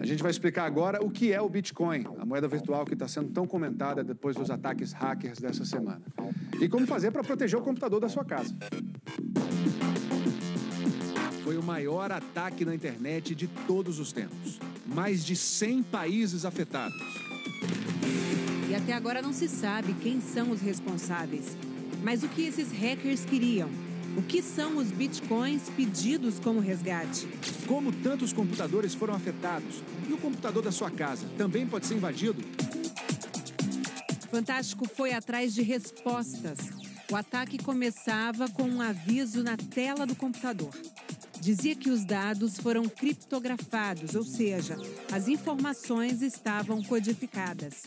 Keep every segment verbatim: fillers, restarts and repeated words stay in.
A gente vai explicar agora o que é o Bitcoin, a moeda virtual que está sendo tão comentada depois dos ataques hackers dessa semana. E como fazer para proteger o computador da sua casa. Foi o maior ataque na internet de todos os tempos. Mais de cem países afetados. E até agora não se sabe quem são os responsáveis. Mas o que esses hackers queriam? O que são os bitcoins pedidos como resgate? Como tantos computadores foram afetados? E o computador da sua casa também pode ser invadido? Fantástico foi atrás de respostas. O ataque começava com um aviso na tela do computador. Dizia que os dados foram criptografados, ou seja, as informações estavam codificadas.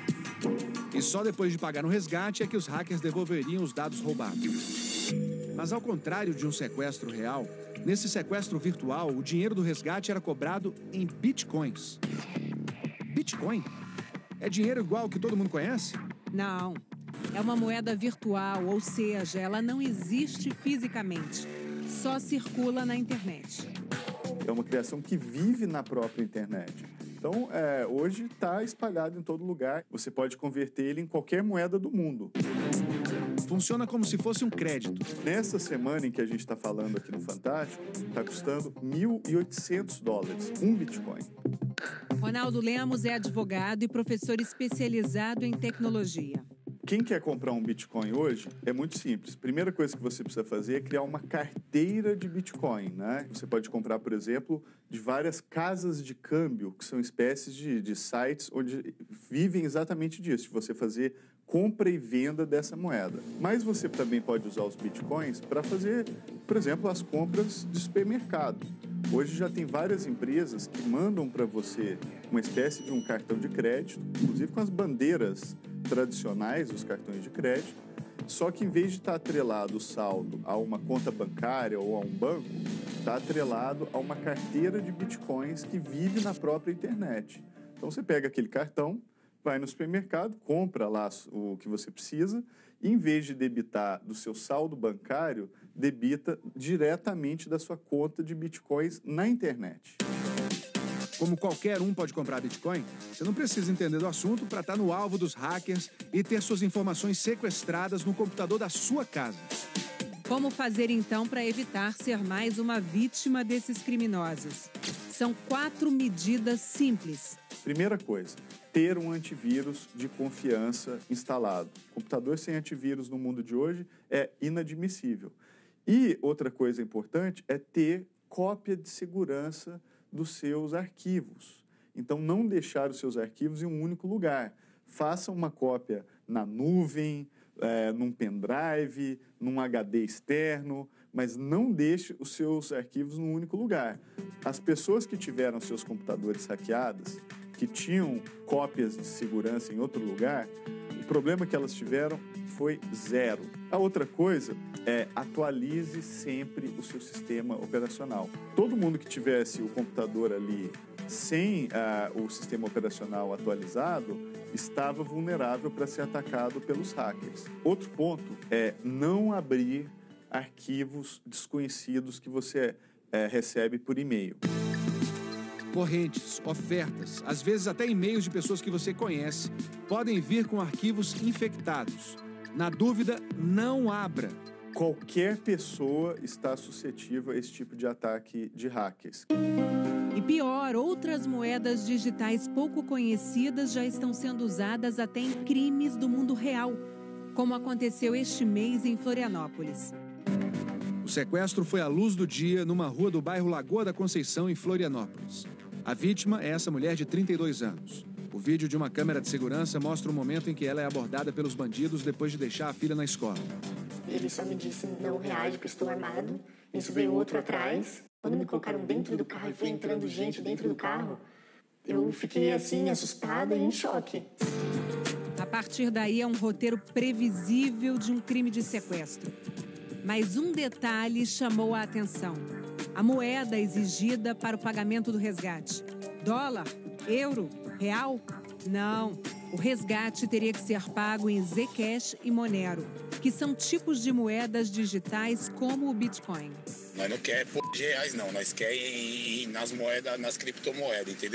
E só depois de pagar um resgate é que os hackers devolveriam os dados roubados. Mas ao contrário de um sequestro real, nesse sequestro virtual, o dinheiro do resgate era cobrado em bitcoins. Bitcoin? É dinheiro igual que todo mundo conhece? Não. É uma moeda virtual, ou seja, ela não existe fisicamente. Só circula na internet. É uma criação que vive na própria internet. Então, é, hoje está espalhado em todo lugar. Você pode converter ele em qualquer moeda do mundo. Funciona como se fosse um crédito. Nessa semana em que a gente está falando aqui no Fantástico, está custando mil e oitocentos dólares, um Bitcoin. Ronaldo Lemos é advogado e professor especializado em tecnologia. Quem quer comprar um Bitcoin hoje é muito simples. Primeira coisa que você precisa fazer é criar uma carteira de Bitcoin, né? Você pode comprar, por exemplo, de várias casas de câmbio, que são espécies de, de sites onde vivem exatamente disso, de você fazer compra e venda dessa moeda. Mas você também pode usar os Bitcoins para fazer, por exemplo, as compras de supermercado. Hoje já tem várias empresas que mandam para você uma espécie de um cartão de crédito, inclusive com as bandeiras tradicionais dos cartões de crédito, só que em vez de estar atrelado o saldo a uma conta bancária ou a um banco, está atrelado a uma carteira de bitcoins que vive na própria internet. Então você pega aquele cartão, vai no supermercado, compra lá o que você precisa, e em vez de debitar do seu saldo bancário, debita diretamente da sua conta de bitcoins na internet. Como qualquer um pode comprar Bitcoin, você não precisa entender do assunto para estar no alvo dos hackers e ter suas informações sequestradas no computador da sua casa. Como fazer então para evitar ser mais uma vítima desses criminosos? São quatro medidas simples. Primeira coisa, ter um antivírus de confiança instalado. Computador sem antivírus no mundo de hoje é inadmissível. E outra coisa importante é ter cópia de segurança dos seus arquivos. Então, não deixar os seus arquivos em um único lugar. Faça uma cópia na nuvem, é, num pendrive, num H D externo, mas não deixe os seus arquivos num único lugar. As pessoas que tiveram seus computadores hackeados, que tinham cópias de segurança em outro lugar, o problema que elas tiveram foi zero. A outra coisa é atualize sempre o seu sistema operacional. Todo mundo que tivesse o computador ali sem uh, o sistema operacional atualizado estava vulnerável para ser atacado pelos hackers. Outro ponto é não abrir arquivos desconhecidos que você uh, recebe por e-mail. Correntes, ofertas, às vezes até e-mails de pessoas que você conhece, podem vir com arquivos infectados. Na dúvida, não abra. Qualquer pessoa está suscetível a esse tipo de ataque de hackers. E pior, outras moedas digitais pouco conhecidas já estão sendo usadas até em crimes do mundo real, como aconteceu este mês em Florianópolis. O sequestro foi à luz do dia numa rua do bairro Lagoa da Conceição, em Florianópolis. A vítima é essa mulher de trinta e dois anos. O vídeo de uma câmera de segurança mostra o momento em que ela é abordada pelos bandidos depois de deixar a filha na escola. Ele só me disse, não reage, que estou armado. Nisso veio outro atrás. Quando me colocaram dentro do carro e foi entrando gente dentro do carro, eu fiquei assim, assustada e em choque. A partir daí é um roteiro previsível de um crime de sequestro. Mas um detalhe chamou a atenção. A moeda exigida para o pagamento do resgate. Dólar? Euro? Real? Não. O resgate teria que ser pago em Zcash e Monero, que são tipos de moedas digitais como o Bitcoin. Nós não queremos de reais, não. Nós queremos nas moedas, nas criptomoedas, entendeu?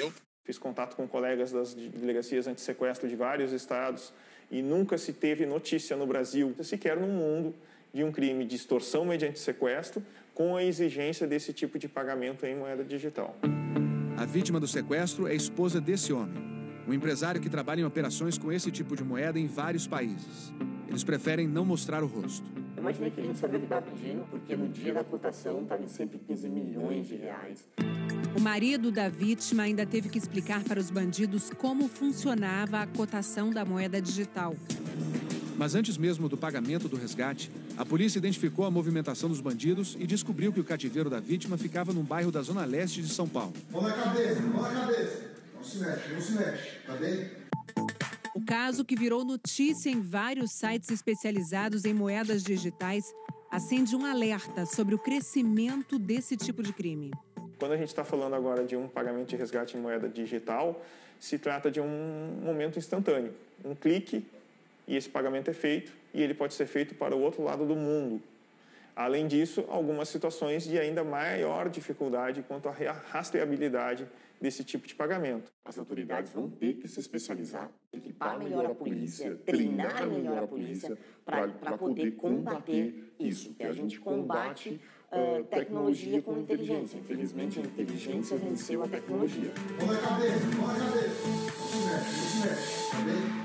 Fiz contato com colegas das delegacias antissequestro de vários estados e nunca se teve notícia no Brasil, sequer no mundo, de um crime de extorsão mediante sequestro com a exigência desse tipo de pagamento em moeda digital. A vítima do sequestro é esposa desse homem, um empresário que trabalha em operações com esse tipo de moeda em vários países. Eles preferem não mostrar o rosto. Eu imaginei que ele não sabia o que estava pedindo, porque no dia da cotação estava em cento e quinze milhões de reais. O marido da vítima ainda teve que explicar para os bandidos como funcionava a cotação da moeda digital. Mas antes mesmo do pagamento do resgate, a polícia identificou a movimentação dos bandidos e descobriu que o cativeiro da vítima ficava num bairro da zona leste de São Paulo. Mão na cabeça, mão na cabeça. Não se mexe, não se mexe, tá bem? O caso, que virou notícia em vários sites especializados em moedas digitais, acende um alerta sobre o crescimento desse tipo de crime. Quando a gente está falando agora de um pagamento de resgate em moeda digital, se trata de um momento instantâneo. Um clique e esse pagamento é feito, e ele pode ser feito para o outro lado do mundo. Além disso, algumas situações de ainda maior dificuldade quanto à rastreabilidade desse tipo de pagamento. As autoridades vão ter que se especializar, equipar melhor a polícia, treinar melhor a polícia para poder combater isso. Que a gente combate uh, tecnologia com inteligência. Infelizmente, a inteligência venceu a tecnologia. Mão na cabeça, mão na cabeça. Não se mexe, não se mexe, tá bem?